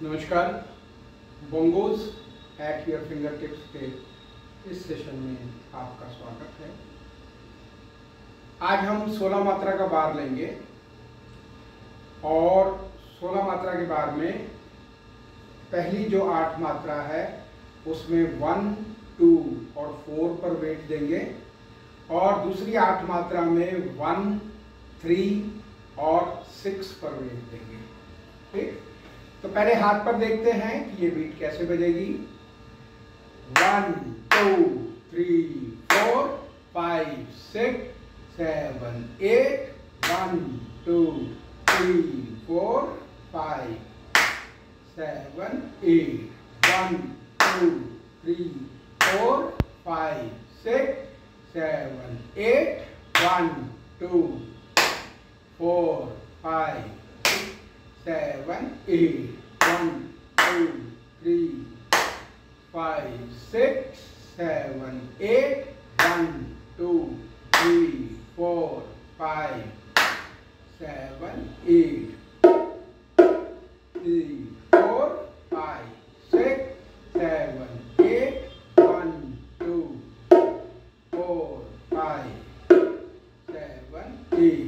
नमस्कार। Bongos at your finger tips के इस सेशन में आपका स्वागत है। आज हम 16 मात्रा का बार लेंगे और 16 मात्रा के बार में पहली जो 8 मात्रा है उसमें 1, 2 और 4 पर वेट देंगे और दूसरी 8 मात्रा में 1, 3 और 6 पर वेट देंगे। ठीक, तो पहले हाथ पर देखते हैं कि ये बीट कैसे बजेगी। 1, 2, 3, 4, 5, 6, 7, 8, 1, 2, 3, 4, 5, 7, 8, 1, 2, 3, 4, 5, 6, 7, 8, 1, 2, 4, 5, 6, 7, 8, 1, 2, 3, 5, 6, 7, 8, 1, 2, 3, 4, 5, 7, 8, 3, 4, 5, 6, 7, 8, 1, 2, 4, 5, 7, 8,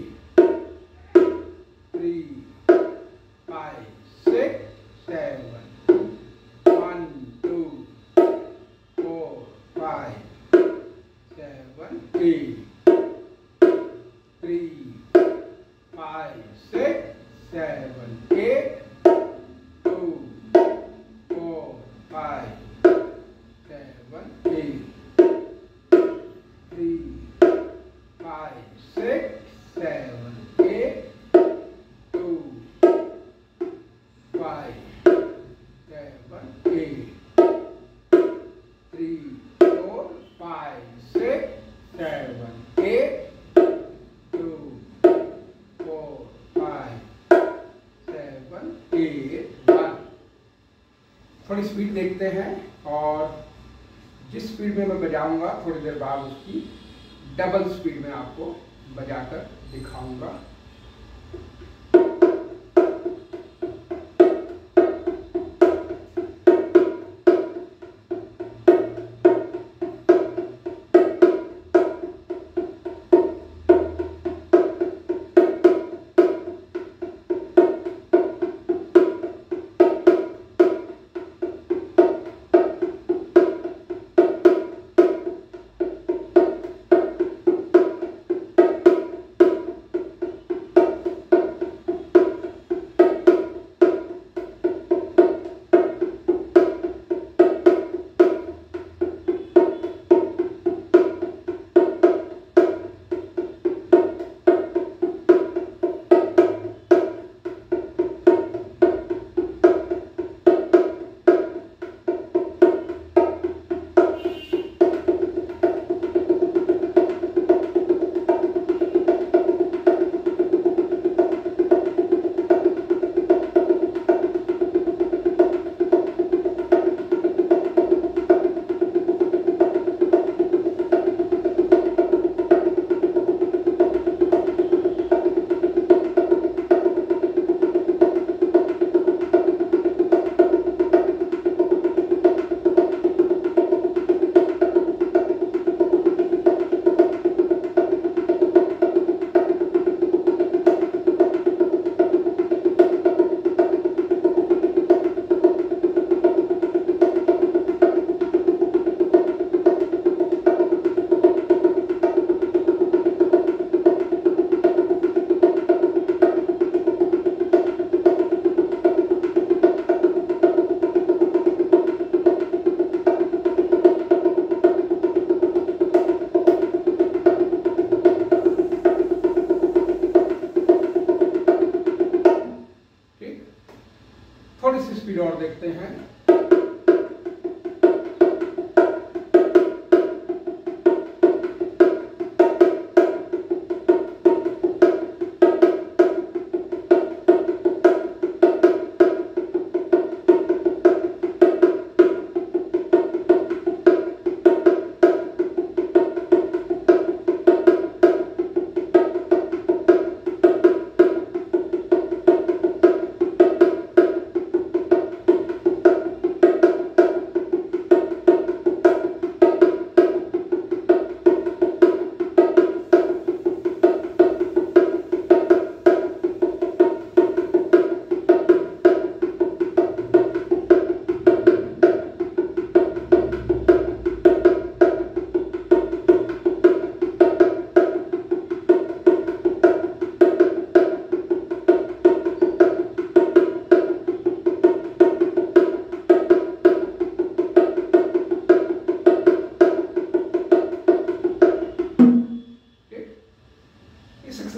3, 5, 6, 7, 1, 2, 4, 5, 7, 8, 3, 5, 6, 7, 8, 2, 4, 5, 7, 8, 3, 5, 6, 7, 8, 2, 5, 7, 8, 3, 4, 5, 6, 7, 8, 2, 4, 5, 7, 8, 1। थोड़ी स्पीड देखते हैं और जिस स्पीड में मैं बजाऊंगा थोड़ी देर बाद उसकी डबल स्पीड में आपको बजाकर दिखाऊंगा। थोड़ी सी स्पीड और देखते हैं।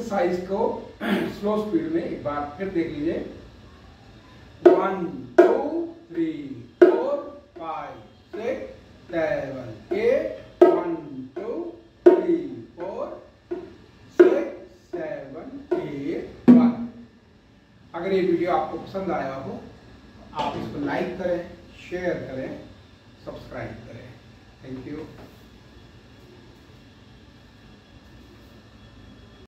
एक्सरसाइज को स्लो स्पीड में एक बार फिर देख लीजिए। 1 2 3 4 5 6 7 8 1 2 3 4 6 7 8 1। अगर ये वीडियो आपको पसंद आया हो, आप इसको लाइक करें, शेयर करें, सब्सक्राइब करें। Thank you.